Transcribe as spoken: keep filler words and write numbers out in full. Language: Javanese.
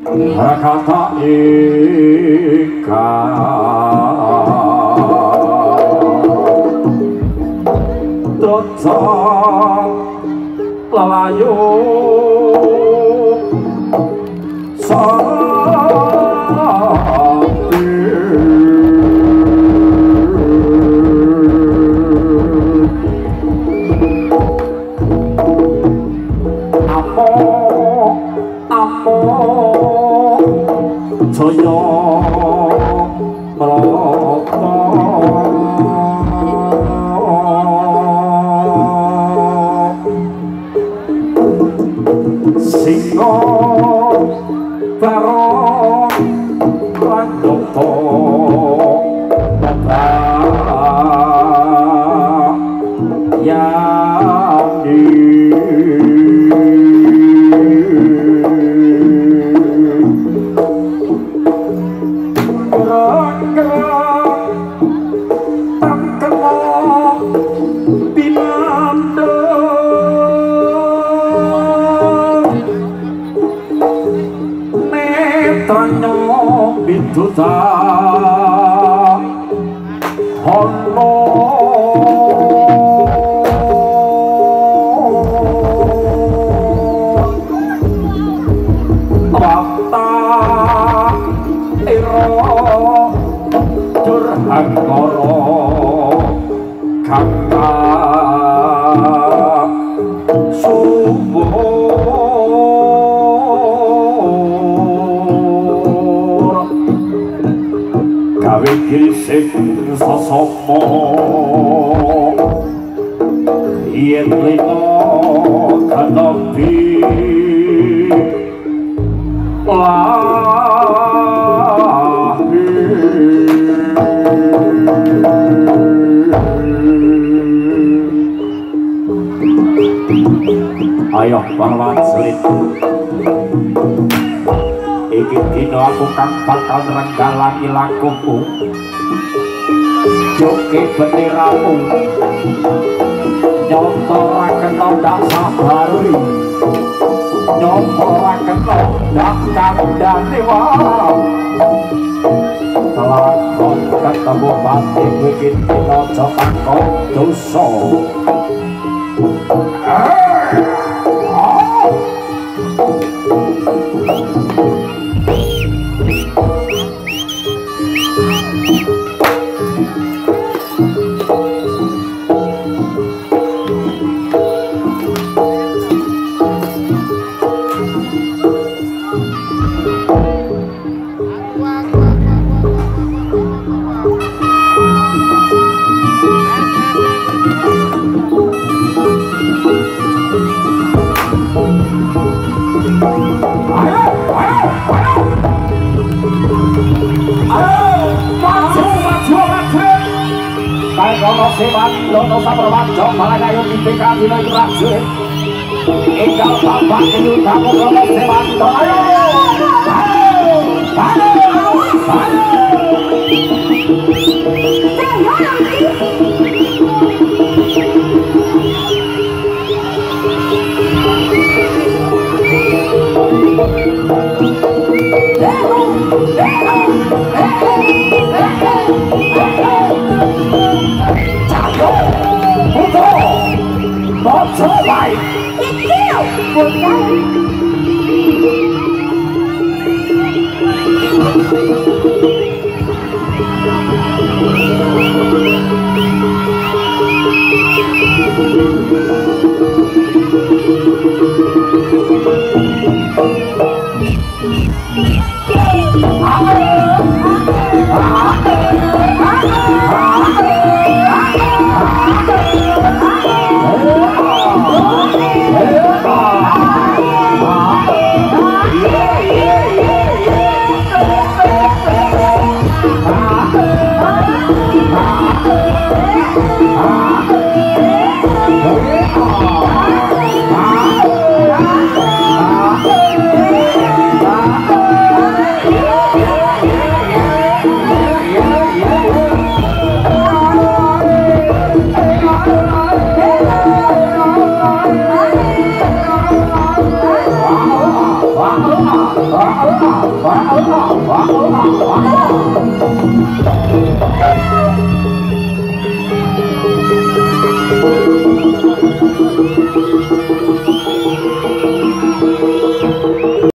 Rakata ika Dota lalayu Soyo merokok Singo barong randoko Bapak Yani Duta Hono Wata Iro Durhangkoro Kata Subuh Kisik sasomo yen lino kanopi ayo pahlawan sulit iki dino aku kang bakal ngrenggalangi lakumu joke benderamu nyotoraken ndak sabari nyotoraken ndak kandhane wae lakon ketemu mati iki dino cokan kok dosa Lono sewan, lono saprawajo, malagayo dipika dino prajurit. Enggal bapak kenyutamu lono sewan, ayo, ayo, ayo, ayo. Một số bài Tiếp theo Một cái ว้าวว้าวว้าวว้าวว้าว